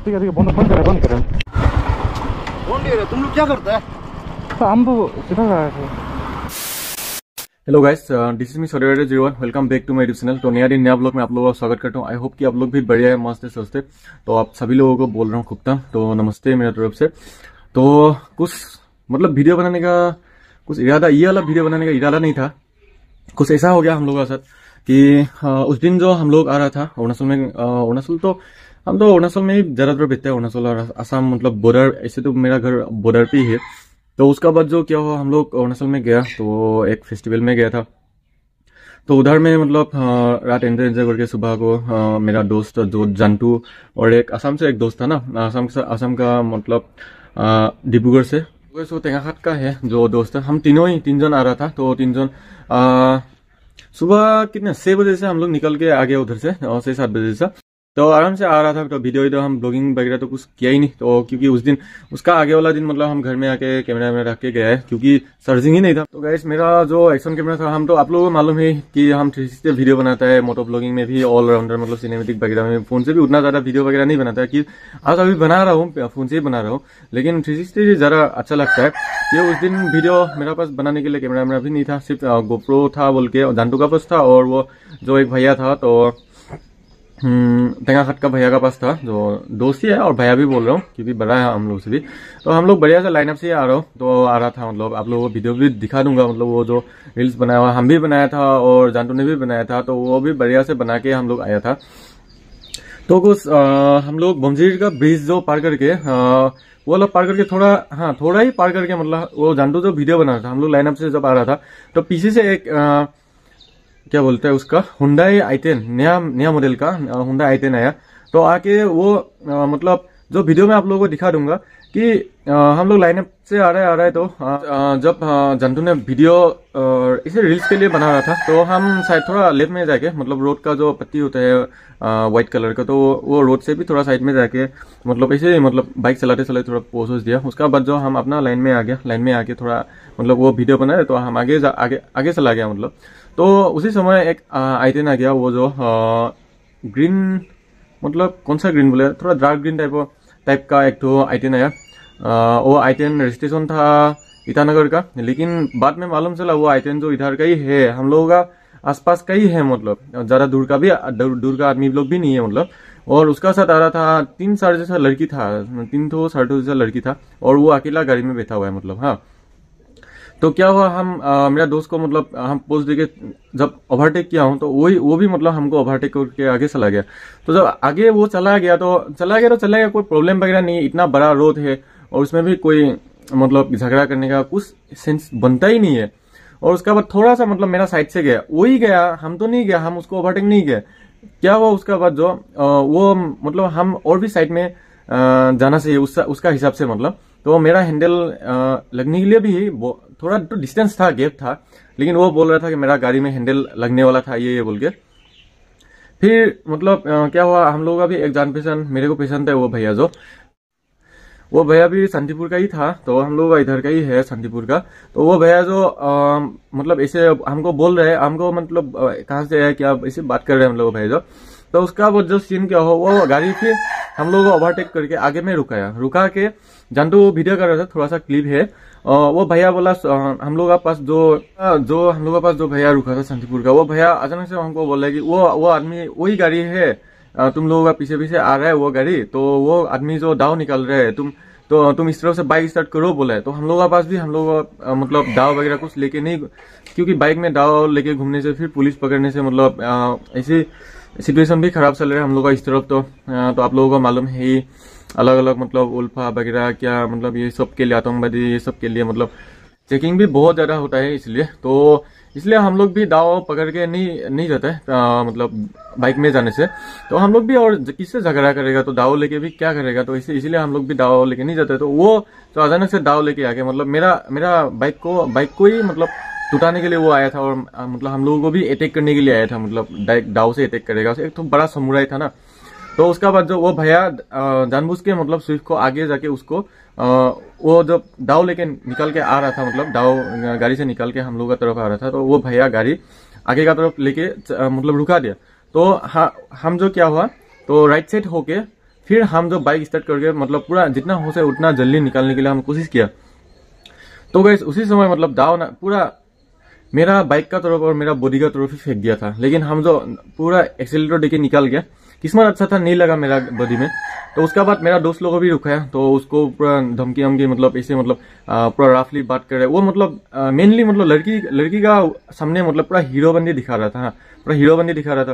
ठीक है बंद बंद करें बंद करें। कौन दे रहा है? तुम लोग क्या करता है? तो हम तो सीधा रहा थे। Hello guys, this is me Saurya 01। Welcome back to my YouTube channel. तो नया दिन नया ब्लॉग में आप लोगों का स्वागत करता हूँ। आई होप कि आप लोग भी बढ़िया है, मस्त है, स्वस्थ है। तो आप सभी लोगों को बोल रहा हूँ खुबता तो नमस्ते मेरी तरफ से। तो कुछ मतलब वीडियो बनाने का कुछ इरादा, ये वाला वीडियो बनाने का इरादा नहीं था। कुछ ऐसा हो गया हम लोगों के साथ कि उस दिन जो हम लोग आ रहा था अरुणाचल में, अरुणाचल तो हम तो अरुणाचल में ही ज्यादातर बैठते हैं, अरुणाचल और असम मतलब बॉर्डर, ऐसे तो मेरा घर बॉर्डर पे ही है। तो उसका बाद जो क्या हुआ, हम लोग अरुणाचल में गया तो एक फेस्टिवल में गया था। तो उधर में मतलब रात एंजॉय करके सुबह को मेरा दोस्त जो जंटू और एक असम से एक दोस्त था ना, असम का मतलब डिब्रूगढ़ से सो तेंगाखात का है जो दोस्त है। हम तीन जन आ रहा था। तो तीन जन सुबह कितने 6 बजे से हम लोग निकल के आ गए उधर से, 6-7 बजे से। तो आराम से आ रहा था। तो वीडियो हम ब्लॉगिंग वगैरह तो कुछ किया ही नहीं। तो क्योंकि उस दिन उसका आगे वाला दिन मतलब हम घर में आके कैमरा में रख के गए क्योंकि चार्जिंग ही नहीं था। तो गाइस मेरा जो एक्शन कैमरा था, हम तो आप लोगों को मालूम है कि हम 360 से वीडियो बनाता है, मोटो ब्लॉगिंग में भी ऑलराउंडर मतलब सिनेमेटिक वगैरह में। फोन से भी उतना ज्यादा वीडियो वगैरह नहीं बनाता है कि आज अभी बना रहा हूँ, फोन से ही बना रहा हूँ, लेकिन 360 ज्यादा अच्छा लगता है। ये उस दिन वीडियो मेरा पास बनाने के लिए कैमरा भी नहीं था, सिर्फ गोप्रो था बोल के जानटू का पास था, और वो जो एक भैया था तो तेंगाखात का भैया का पास था, जो दोस्त ही है और भैया भी बोल रहा हूँ क्योंकि बड़ा है हम लोग से भी। तो हम लोग बढ़िया से लाइनअप से आ रहा था। मतलब आप लोगों को वीडियो भी दिखा दूंगा। मतलब वो जो रील्स बनाया हुआ हम भी बनाया था और जानटू ने भी बनाया था, तो वो भी बढ़िया से बना के हम लोग आया था। तो कुछ हम लोग बमजीर का ब्रिज जो पार करके वो लोग पार करके थोड़ा ही पार करके, मतलब वो जानटू जो वीडियो बना रहा था, हम लोग लाइनअप से जब आ रहा था तो पीछे से एक क्या बोलते हैं उसका Hyundai i10 नया मॉडल का Hyundai i10 आया। तो आके वो मतलब जो वीडियो में आप लोगों को दिखा दूंगा कि हम लोग लाइनअप से आ रहा है। तो जब जंतु ने वीडियो इसे रील्स के लिए बना रहा था, तो हम शायद थोड़ा लेफ्ट में जाके, मतलब रोड का जो पट्टी होता है व्हाइट कलर का, तो वो रोड से भी थोड़ा साइड में जाके मतलब ऐसे मतलब बाइक चलाते चलाते थोड़ा पोज दिया। उसका बाद जो हम अपना लाइन में आके थोड़ा मतलब वो वीडियो बनाए, तो हम आगे चला गया मतलब। तो उसी समय एक i10 आ गया, वो जो ग्रीन, मतलब कौन सा ग्रीन बोले, थोड़ा डार्क ग्रीन टाइप का एक तो i10 आया। वो i10 रजिस्ट्रेशन था ईटानगर का, लेकिन बाद में मालूम चला वो i10 जो इधर का ही है, हम लोगों का आसपास का ही है, मतलब ज्यादा दूर का आदमी लोग भी नहीं है मतलब। और उसका साथ आ रहा था 3 साढ़े जैसा लड़की था, 3 तो साढ़े जैसा लड़की था, और वो अकेला गाड़ी में बैठा हुआ है मतलब। हाँ, तो क्या हुआ, हम मेरा दोस्त को मतलब हम पोस्ट देके जब ओवरटेक किया हूं, तो वो भी मतलब हमको ओवरटेक करके आगे चला गया। तो जब आगे वो चला गया, कोई प्रॉब्लम वगैरह नहीं, इतना बड़ा रोड है और उसमें भी कोई मतलब झगड़ा करने का कुछ सेंस बनता ही नहीं है। और उसका बाद थोड़ा सा मतलब मेरा साइड से गया, वही गया, हम तो नहीं गया, हम उसको ओवरटेक नहीं किया। क्या हुआ उसका बाद जो वो मतलब हम और भी साइड में जाना चाहिए उसका हिसाब से, मतलब तो मेरा हैंडल लगने के लिए भी थोड़ा तो डिस्टेंस था, गैप था, लेकिन वो बोल रहा था कि मेरा गाड़ी में हैंडल लगने वाला था, ये बोल के। फिर मतलब क्या हुआ, हम लोगों का भी एक जान पहचान, मेरे को पहचानता है वो भैया भी शांतिपुर का ही था, तो हम लोग इधर का ही है शांतिपुर का। तो वो भैया जो मतलब ऐसे हमको बोल रहे हैं, हमको मतलब कहाँ से है क्या ऐसे बात कर रहे हैं हम लोग भैया जो। तो उसका वो जो सीन क्या हो, वो गाड़ी फिर हम लोग को ओवरटेक करके आगे में रुका के जानटू वीडियो कर रहा था, थोड़ा सा क्लिप है। वो भैया बोला हम लोग के पास जो हम लोग के पास जो भैया रुका था शांतिपुर का, वो भैया अचानक से हमको बोला कि वो आदमी वही गाड़ी है, तुम लोगों का पीछे आ रहा है वो गाड़ी, तो वो आदमी जो दाव निकाल रहे है, तुम इस तरफ से बाइक स्टार्ट करो बोला है। तो हम लोगों के पास भी हम लोग मतलब दाव वगैरह कुछ लेके नहीं, क्योंकि बाइक में दाव लेके घूमने से फिर पुलिस पकड़ने से मतलब ऐसी सिचुएशन भी खराब चल रहा है हम लोग का इस तरफ। तो आप लोगों को मालूम है ही, अलग अलग मतलब उल्फा वगैरह क्या मतलब ये सब के लिए, आतंकवादी ये सब के लिए मतलब चेकिंग भी बहुत ज्यादा होता है, इसलिए हम लोग भी दाव पकड़ के नहीं जाते मतलब बाइक में जाने से। तो हम लोग भी और किससे झगड़ा करेगा, तो दाव लेके भी क्या करेगा, तो इसलिए हम लोग भी दाव लेके नहीं जाते। तो वो तो अचानक से दाव लेके आ गया, मतलब मेरा बाइक को ही मतलब टुटाने के लिए वो आया था, और मतलब हम लोगों को भी अटैक करने के लिए आया था, मतलब डायरेक्ट दाव से अटैक करेगा। एक तो बड़ा समुराई था ना। तो उसका बाद जो वो भैया जानबूझ के मतलब स्विफ्ट को आगे जाके उसको वो जब दाव लेके निकल के आ रहा था, मतलब दाव गाड़ी से निकल के हम लोग की तरफ आ रहा था, तो वो भैया गाड़ी आगे का तरफ लेके मतलब रुका दिया। तो हम जो क्या हुआ, तो राइट साइड होके फिर हम जो बाइक स्टार्ट करके मतलब पूरा जितना हो सके उतना जल्दी निकालने के लिए हम कोशिश किया। तो गाइस उसी समय मतलब दाव ना पूरा मेरा बाइक का तरफ और मेरा बॉडी का तरफ ही फेंक दिया था, लेकिन हम जो पूरा एक्सीलरेटर देके निकाल गया। किस्मत अच्छा था, नहीं लगा मेरा बॉडी में। तो उसके बाद मेरा दोस्त लोगों को भी रुकाया, तो उसको पूरा धमकी हमकी मतलब ऐसे मतलब पूरा रफली बात कर रहे। वो मतलब मेनली मतलब लड़की का सामने मतलब पूरा हीरोबंदी दिखा रहा था, पूरा हीरोबंदी दिखा रहा था।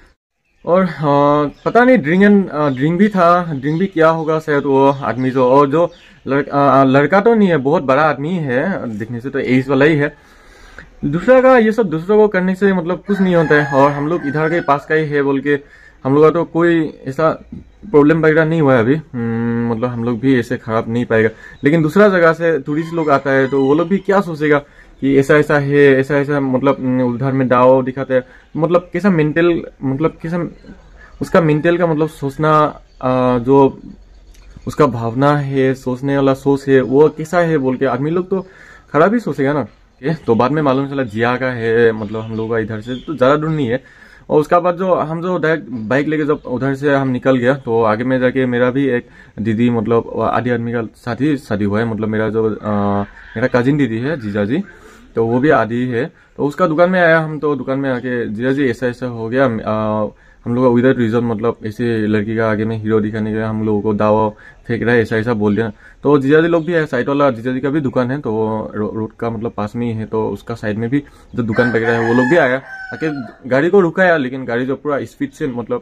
और पता नहीं ड्रिंक भी था, ड्रिंक भी किया होगा शायद वो आदमी जो। और जो लड़का तो नहीं है, बहुत बड़ा आदमी है दिखने से, तो एज वाला ही है। दूसरा का ये सब दूसरों को करने से मतलब कुछ नहीं होता है। और हम लोग इधर के पास का ही है बोल के हम लोग का तो कोई ऐसा प्रॉब्लम वगैरह नहीं हुआ है अभी। मतलब हम लोग भी ऐसे खराब नहीं पाएगा। लेकिन दूसरा जगह से टूरिस्ट लोग आता है तो वो लोग भी क्या सोचेगा कि ऐसा ऐसा है, ऐसा ऐसा मतलब उधर में दाव दिखाते हैं। मतलब कैसा मेंटल, मतलब कैसा उसका मेंटल का मतलब सोचना, जो उसका भावना है, सोचने वाला सोच है वो कैसा है बोल के आदमी लोग तो खराब ही सोचेगा ना। तो बाद में मालूम चला जिया का है, मतलब हम लोग का इधर से तो ज्यादा दूर नहीं है। और उसका बाद जो हम जो डायरेक्ट बाइक लेके जब उधर से हम निकल गया, तो आगे में जाके मेरा भी एक दीदी मतलब आधी आदमी का साथ ही शादी हुआ है। मतलब मेरा जो मेरा कजिन दीदी है जीजाजी, तो वो भी आधी है। तो उसका दुकान में आया हम, तो दुकान में आके जीजाजी ऐसा ऐसा हो गया, हम लोग का विदाउट रीजन मतलब ऐसे लड़की का आगे में हीरो दिखाने के लिए हम लोगों को दावा फेंक रहा है, ऐसा ऐसा बोल दिया। तो जीजाजी लोग भी है, साइड वाला जीजाजी का भी दुकान है, तो रोड का मतलब पास में ही है। तो उसका साइड में भी जो दुकान वगैरह है वो लोग भी आया, आके गाड़ी को रुकाया। लेकिन गाड़ी जो पूरा स्पीड से मतलब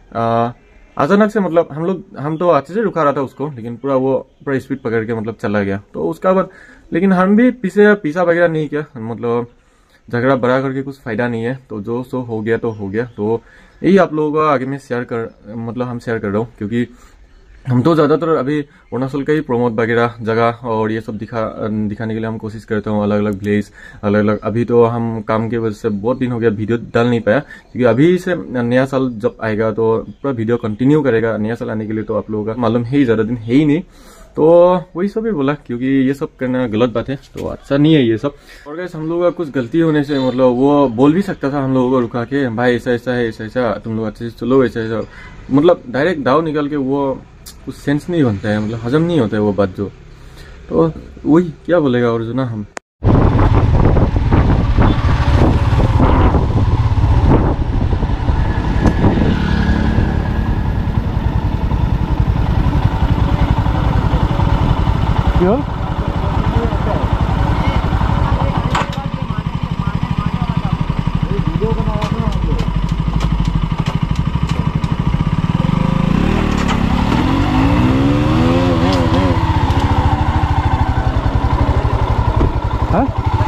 अचानक से मतलब हम तो अच्छे से रुका रहा था उसको, लेकिन पूरा स्पीड पकड़ के मतलब चला गया। तो उसका बाद लेकिन हम भी पीछा वगैरह नहीं किया, मतलब झगड़ा बड़ा करके कुछ फायदा नहीं है। तो जो सो हो गया तो हो गया। तो यही आप लोगों को आगे में हम शेयर कर रहा हूँ, क्योंकि हम तो ज्यादातर अभी अरुणाचल का ही प्रमोट वगैरह जगह और ये सब दिखाने के लिए हम कोशिश करते हैं, अलग अलग विलेज अलग अलग। अभी तो हम काम की वजह से बहुत दिन हो गया वीडियो डाल नहीं पाया, क्योंकि अभी से नया साल जब आएगा तो पूरा वीडियो कंटिन्यू करेगा। नया साल आने के लिए तो आप लोगों का मालूम है ही, ज्यादा दिन है ही नहीं। तो वही सब ही बोला, क्योंकि ये सब करना गलत बात है, तो अच्छा नहीं है ये सब। और गाइस हम लोगों का कुछ गलती होने से मतलब वो बोल भी सकता था हम लोगों को रुका के, भाई ऐसा ऐसा है, ऐसा ऐसा तुम लोग अच्छे से चलो, ऐसा ऐसा। मतलब डायरेक्ट दाव निकाल के वो कुछ सेंस नहीं बनता है, मतलब हजम नहीं होता है वो बात जो। तो वही क्या बोलेगा और जो ना हम क्यों हाँ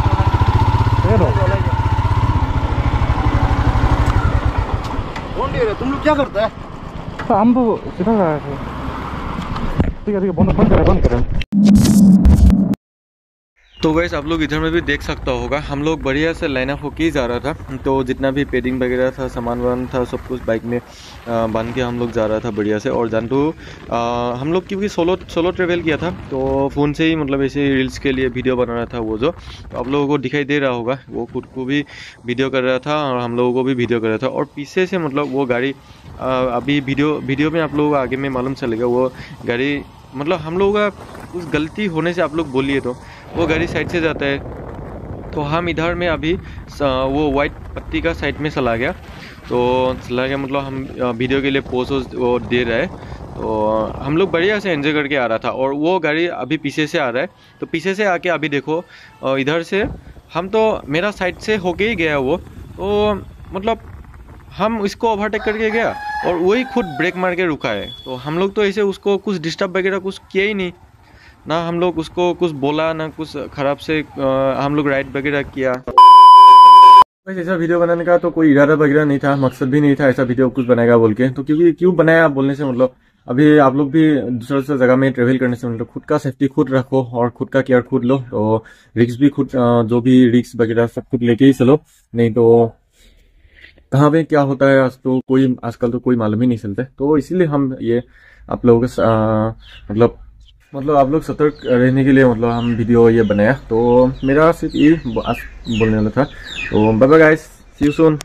कौन ले रहे? तुम लोग क्या करते हैं? तो हम तो सीधा गए थे। ठीक है बंद करें। तो गाइस आप लोग इधर में भी देख सकता होगा, हम लोग बढ़िया से लाइन अप होके ही जा रहा था। तो जितना भी पेडिंग वगैरह था, सामान वामान था, सब कुछ बाइक में बांध के हम लोग जा रहा था बढ़िया से। और जानटू हम लोग क्योंकि सोलो ट्रेवल किया था, तो फ़ोन से ही मतलब ऐसे रील्स के लिए वीडियो बना रहा था वो जो। तो आप लोगों को दिखाई दे रहा होगा, वो खुद को भी वीडियो कर रहा था और हम लोगों को भी वीडियो कर रहा था। और पीछे से मतलब वो गाड़ी अभी वीडियो में आप लोगों को आगे में मालूम चलेगा, वो गाड़ी मतलब हम लोगों का कुछ गलती होने से आप लोग बोलिए तो वो गाड़ी साइड से जाता है। तो हम इधर में अभी वो वाइट पट्टी का साइड में चला गया, मतलब हम वीडियो के लिए पोज वो दे रहा है। तो हम लोग बढ़िया से एंजॉय करके आ रहा था। और वो गाड़ी अभी पीछे से आ रहा है, तो पीछे से आके अभी देखो इधर से हम तो मेरा साइड से होके ही गया वो, तो मतलब हम इसको ओवरटेक करके गया और वही खुद ब्रेक मार के रुका है। तो हम लोग तो ऐसे उसको कुछ डिस्टर्ब वगैरह कुछ किया ही नहीं ना, हम लोग उसको कुछ बोला ना कुछ खराब से हम लोग राइड वगैरह किया। वैसे ऐसा वीडियो बनाने का तो कोई इरादा वगैरह नहीं था, मकसद भी नहीं था ऐसा वीडियो कुछ बनाएगा बोल के। तो क्योंकि क्यों बनाया बोलने से मतलब अभी आप लोग भी दूसरे जगह में ट्रेवल करने से मतलब खुद का सेफ्टी खुद रखो और खुद का केयर खुद लो। तो रिक्स भी खुद जो भी रिक्स वगैरह सब खुद लेके ही चलो, नहीं तो कहाँ पे क्या होता है आजकल तो कोई मालूम ही नहीं चलता। तो इसीलिए हम ये आप लोगों के मतलब आप लोग सतर्क रहने के लिए मतलब हम वीडियो ये बनाया। तो मेरा सिर्फ ये बोलने वाला था। तो bye bye guys, see you soon.